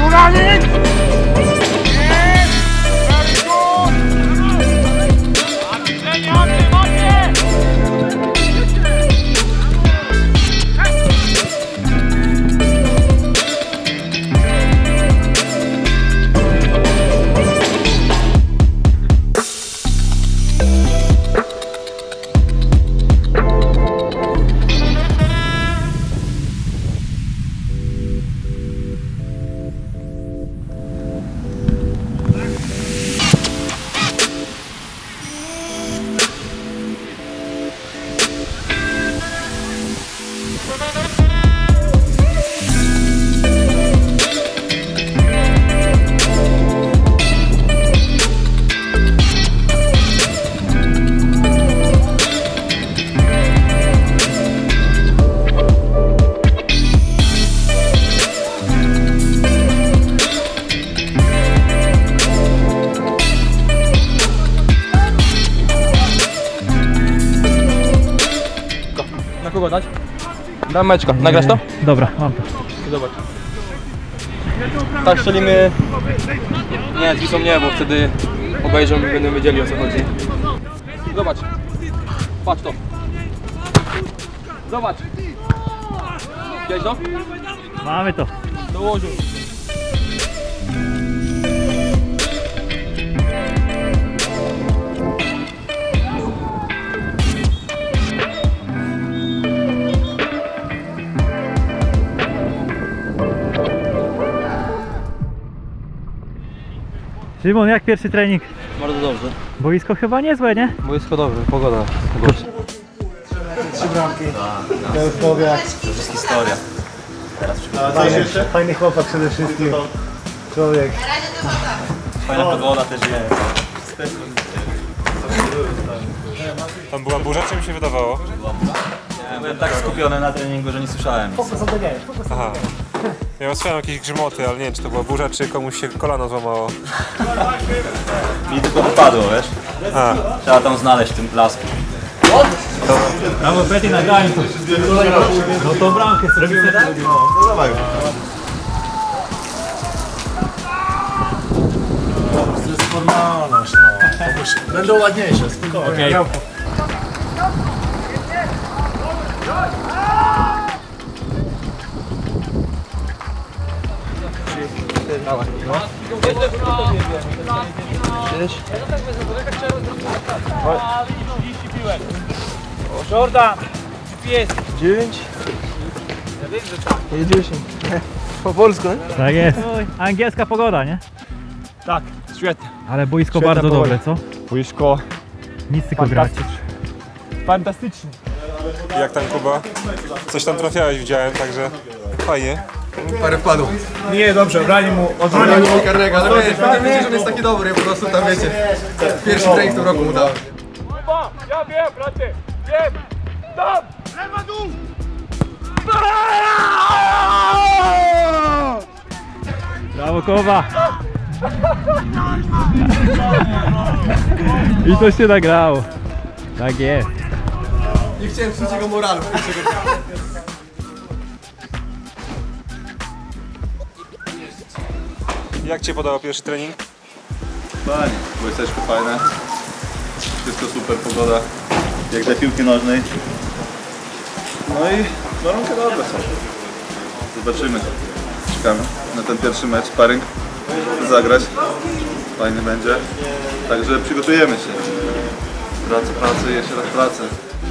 Kogo dać? Dam meczka. Nagrasz to? Dobra, mam to. Zobacz. Tak strzelimy... Nie, z Wisłą nie, bo wtedy obejrzą i będą wiedzieli, o co chodzi. Zobacz. Patrz to. Zobacz. Widziałeś to? Mamy to. Dołożył. Szymon, jak pierwszy trening? Bardzo dobrze. Boisko chyba niezłe, nie? Boisko dobre, pogoda gorsza. 3 bramki. To jest powiat. To jest historia. Fajny chłopak przede wszystkim. Człowiek. Fajna pogoda też jest. Tam była burza, czy mi się wydawało? Ja byłem tak skupiony na treningu, że nie słyszałem nic. Aha. Ja usłyszałem jakieś grzmoty, ale nie wiem, czy to była burza, czy komuś się kolano złamało. Mi tylko wypadło, wiesz? A. Trzeba tam znaleźć w tym blasku. Brawo, Peti, nagrałem to. No to bramkę zrobimy, tak? No dawaj. To jest formalność, no. Będą ładniejsze, spokojnie. Okay. Jordan! Jest! 9. Ja wiem, że tak. 10. Po polsku, nie? Tak jest. Angielska pogoda, nie? Tak, świetnie. Ale boisko Świetna bardzo pogoda. dobre, co? Boisko Nic tylko grać. fantastycznie. Jak tam, Kuba? Coś tam trafiałeś, widziałem, także fajnie. Parę wpadł. Nie, dobrze, obrali mu Karnego, ale wiecie, że on jest taki dobry, po prostu tam wiecie. Pierwszy trening w tym roku mu dałem. Kuba, ja wiem, bracie! Wiem! Tam! Lewa dół! Brawo, Kowa! I to się nagrało. Tak jest. Nie chciałem psuć jego moralu. Jak Cię podobał pierwszy trening? Fajnie, boisko fajne, wszystko super, pogoda, jak dla piłki nożnej. No i warunki dobre są. Zobaczymy, czekamy na ten pierwszy mecz, sparring, zagrać, fajnie będzie. Także przygotujemy się. Pracy, jeszcze raz pracę.